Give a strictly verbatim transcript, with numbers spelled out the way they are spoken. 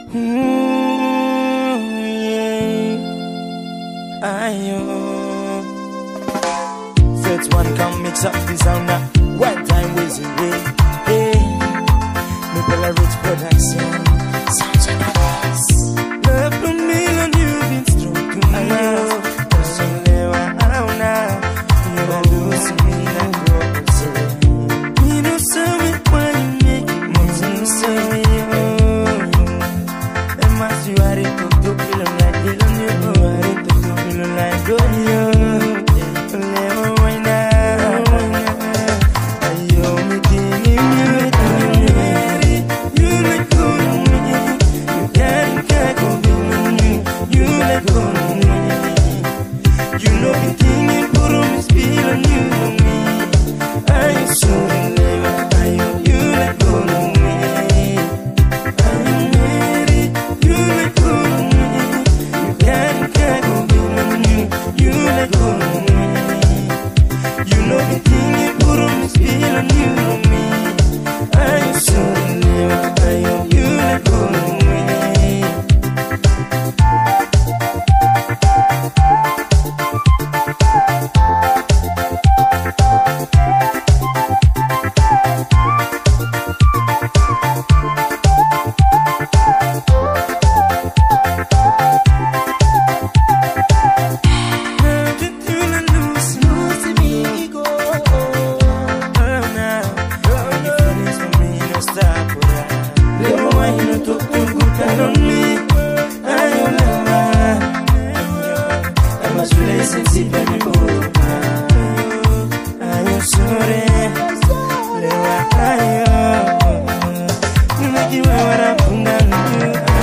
First one come mix up the sound now. One time Wizzy B. Hey, me Bella Rich production. Such a nice. Love from me and you've been strong to my love. So never out now. You are losing me like roses. You know something why you make it more than say you. And my you are it to do feel like you don't you are it to do feel like good you. You make it what I'm